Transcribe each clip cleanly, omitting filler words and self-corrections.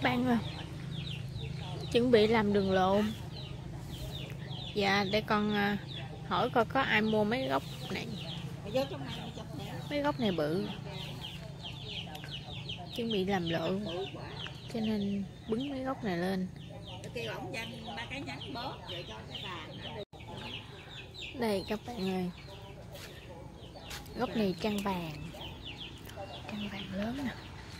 các bạn ơi, chuẩn bị làm đường lộ. Dạ, để con hỏi coi có ai mua mấy gốc này. Mấy gốc này bự, chuẩn bị làm lộ, cho nên bứng mấy gốc này lên. Đây các bạn ơi, gốc này trăng vàng lớn nè.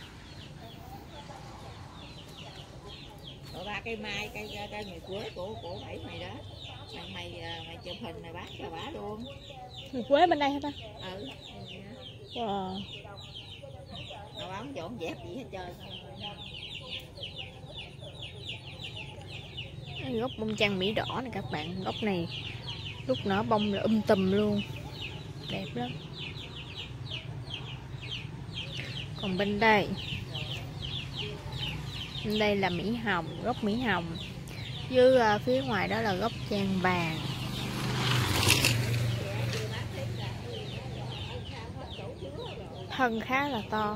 Ba cây mai, cây người quế của bảy mày đó. Mày chụp hình mày bán cho bả luôn. Người quế bên đây hả ta? Ừ. Wow. Mà bả không dọn dẹp gì hết trơn. Gốc bông trăng Mỹ đỏ này các bạn, gốc này lúc nở bông là tùm luôn, đẹp lắm. Còn bên đây là Mỹ hồng, gốc Mỹ hồng, với phía ngoài đó là gốc trang vàng. Thân khá là to.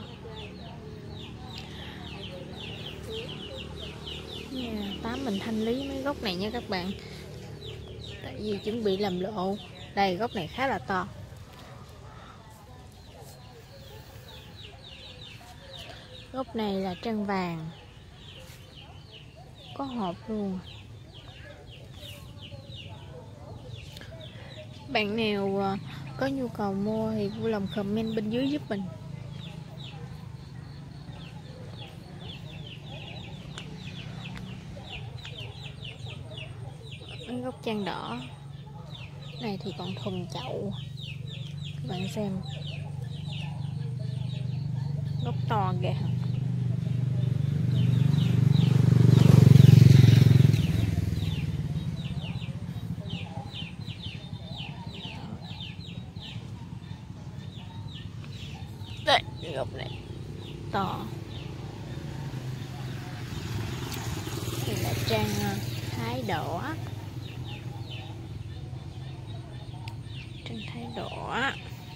Tám mình thanh lý mấy gốc này nha các bạn, tại vì chuẩn bị làm lộ. Đây, gốc này khá là to. Gốc này là trăng vàng, có hộp luôn. Bạn nào có nhu cầu mua thì vui lòng comment bên dưới giúp mình. Gốc trang đỏ này thì còn thuần chậu, các bạn xem gốc to kìa. Đây, gốc này to. Đây là trang thái đỏ. Trang thái đỏ.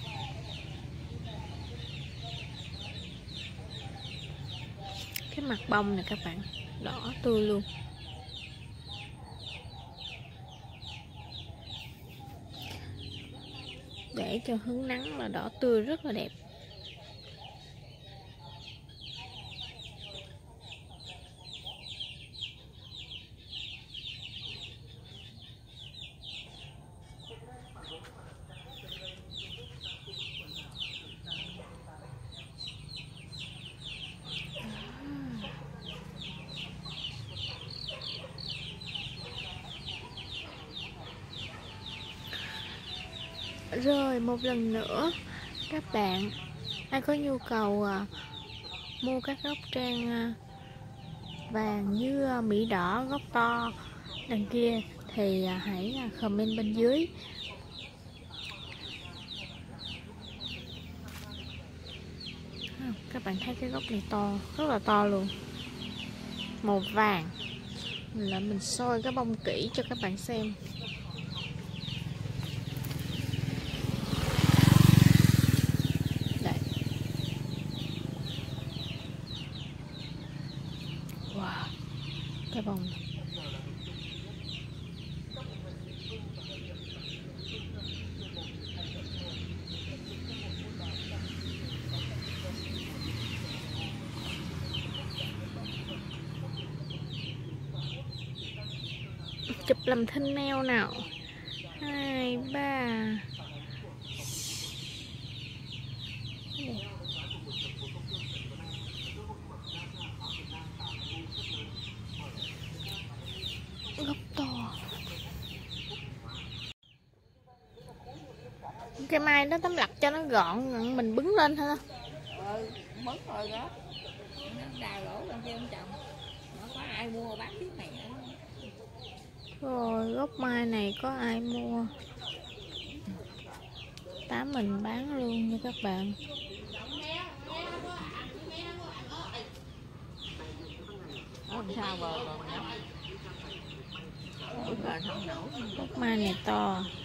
Cái mặt bông này các bạn, đỏ tươi luôn. Để cho hứng nắng là đỏ tươi rất là đẹp. Rồi một lần nữa, các bạn ai có nhu cầu mua các gốc trang vàng như Mỹ đỏ gốc to đằng kia thì hãy comment bên dưới. Các bạn thấy cái gốc này to, rất là to luôn, màu vàng. Mình soi cái bông kỹ cho các bạn xem. Đây. Wow, cái bông này. Chụp làm thinh neo nào. 2, 3. Gốc to. Cái mai đó tấm lặt cho nó gọn, mình bứng lên ha. Bứng rồi đó. Nó đào lỗ lên trên chồng. Nó có ai mua bán tiếp này nữa. Rồi gốc mai này có ai mua, Tám mình bán luôn nha các bạn. Sao bờ còn nhóc. Gốc mai này to.